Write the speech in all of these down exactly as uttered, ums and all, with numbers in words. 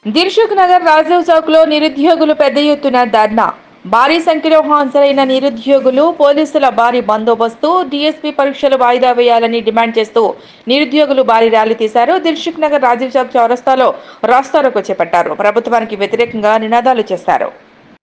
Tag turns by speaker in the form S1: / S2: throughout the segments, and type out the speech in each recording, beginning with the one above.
S1: దిల్సుఖ్ నగర్ రాజీవ్ చౌక్ లో నిరుద్యోగులు పెద్ద ఎత్తున ధర్నా. భారీ సంఖ్యలో హాజరైన నిరుద్యోగులు పోలీసుల భారీ బందోబస్తు, డీఎస్పీ పరీక్షలు వాయిదా వేయాలని డిమాండ్ చేస్తూ నిరుద్యోగులు భారీ ర్యాలీ తీశారు. దిల్సుఖ్ నగర్ రాజీవ్ చౌక్ చౌరస్తాలో రాస్తారోకో చేపట్టారు. ప్రభుత్వానికి వ్యతిరేకంగా నినాదాలు చేశారు.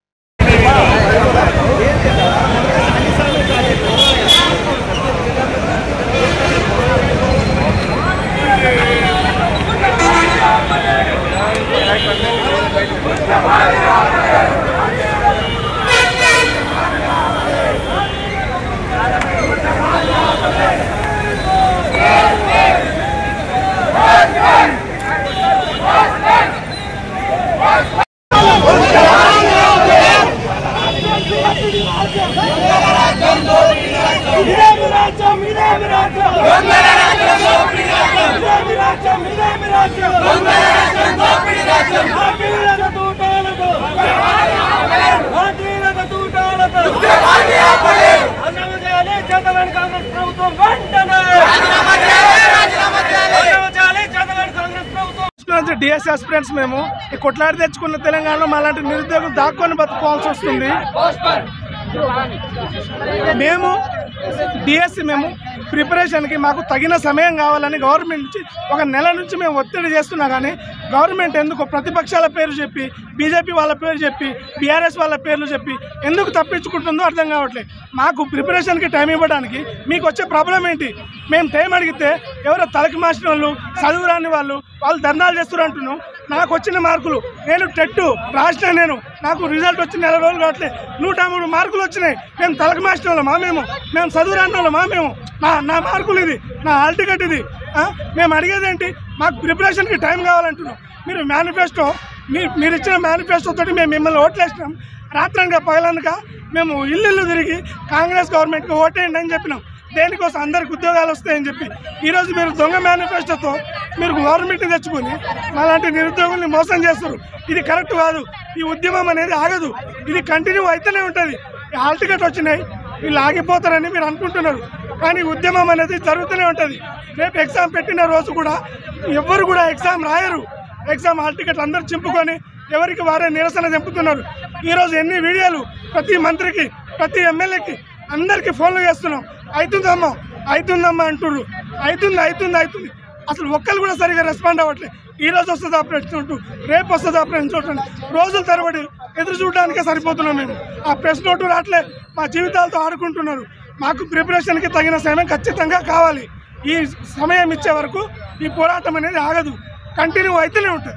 S2: డిఎస్ ఆస్పిరెంట్స్ మేము ఈ కొట్లాడి తెచ్చుకున్న తెలంగాణలో మాలాంటి నిరుద్యోగులు దాక్కొని బతుకోవాల్సి వస్తుంది. మేము డిఎస్సి మేము ప్రిపరేషన్కి మాకు తగిన సమయం కావాలని గవర్నమెంట్ నుంచి ఒక నెల నుంచి మేము ఒత్తిడి చేస్తున్నా కానీ గవర్నమెంట్ ఎందుకు ప్రతిపక్షాల పేరు చెప్పి, బీజేపీ వాళ్ళ పేరు చెప్పి, బీఆర్ఎస్ వాళ్ళ పేర్లు చెప్పి ఎందుకు తప్పించుకుంటుందో అర్థం కావట్లేదు. మాకు ప్రిపరేషన్కి టైం ఇవ్వడానికి మీకు వచ్చే ప్రాబ్లం ఏంటి? మేము టైం అడిగితే ఎవరో తలకి మార్చిన వాళ్ళు, చదువు రాని వాళ్ళు వాళ్ళు ధర్నాలు చేస్తారు అంటున్నాం. నాకు వచ్చిన మార్కులు, నేను టెట్ రాసిన, నేను నాకు రిజల్ట్ వచ్చి నెల రోజులు కావట్లేదు, నూట మూడు మార్కులు వచ్చినాయి. మేము తలకి మార్చిన వాళ్ళమా? మేము మేము చదువు రాని వాళ్ళమా? మేము నా నా మార్కులు ఇది, నా హాల్ టికెట్ ఇది. మేము అడిగేది ఏంటి? మాకు ప్రిపరేషన్కి టైం కావాలంటున్నాం. మీరు మేనిఫెస్టో మీరు మీరు ఇచ్చిన మేనిఫెస్టో తోటి మేము మిమ్మల్ని ఓట్లేసినాం. రాత్రనక పగలనక మేము ఇల్లు ఇల్లు తిరిగి కాంగ్రెస్ గవర్నమెంట్కి ఓటేయండి అని చెప్పినాం. దేనికోసం? అందరికి ఉద్యోగాలు వస్తాయని చెప్పి. ఈరోజు మీరు దొంగ మేనిఫెస్టోతో మీరు గవర్నమెంట్ని తెచ్చుకొని అలాంటి నిరుద్యోగుల్ని మోసం చేస్తారు. ఇది కరెక్ట్ కాదు. ఈ ఉద్యమం అనేది ఆగదు, ఇది కంటిన్యూ అయితేనే ఉంటుంది. హాల్ టికెట్ వచ్చినాయి, వీళ్ళు ఆగిపోతారని మీరు అనుకుంటున్నారు, కానీ ఉద్యమం అనేది జరుగుతూనే ఉంటుంది. రేపు ఎగ్జామ్ పెట్టిన రోజు కూడా ఎవ్వరు కూడా ఎగ్జామ్ రాయరు. ఎగ్జామ్ హాల్ టికెట్లు అందరూ చింపుకొని ఎవరికి వారే నిరసన చెంపుతున్నారు. ఈరోజు ఎన్ని వీడియోలు ప్రతి మంత్రికి, ప్రతి ఎమ్మెల్యేకి, అందరికీ ఫోన్లు చేస్తున్నాం. అవుతుందమ్మా అవుతుందమ్మా అంటున్నారు. అవుతుంది అవుతుంది అవుతుంది అసలు ఒక్కరు కూడా సరిగా రెస్పాండ్ అవ్వట్లేదు. ఈ రోజు వస్తుంది ఆపరేషన్ అంటూ, రేపు వస్తుంది ఆపరేషన్ చూడండి. రోజుల తరబడి ఎదురు చూడడానికే సరిపోతున్నాం మేము. ఆ ప్రెస్ నోటు రావట్లే, మా జీవితాలతో ఆడుకుంటున్నారు. మాకు ప్రిపరేషన్కి తగిన సమయం ఖచ్చితంగా కావాలి. ఈ సమయం ఇచ్చే వరకు ఈ పోరాటం అనేది ఆగదు, కంటిన్యూ అయితేనే ఉంటుంది.